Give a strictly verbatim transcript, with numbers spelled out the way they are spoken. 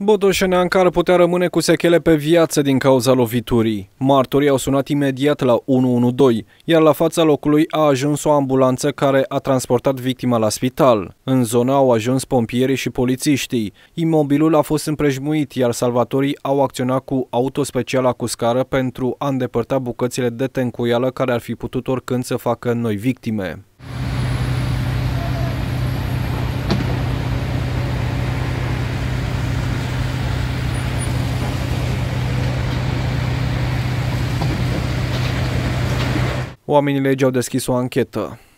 Botoșeneanca ar putea rămâne cu sechele pe viață din cauza loviturii. Martorii au sunat imediat la unu unu doi, iar la fața locului a ajuns o ambulanță care a transportat victima la spital. În zonă au ajuns pompierii și polițiștii. Imobilul a fost împrejmuit, iar salvatorii au acționat cu auto specială cu scară pentru a îndepărta bucățile de tencuială care ar fi putut oricând să facă noi victime. Oamenii legii au deschis o anchetă.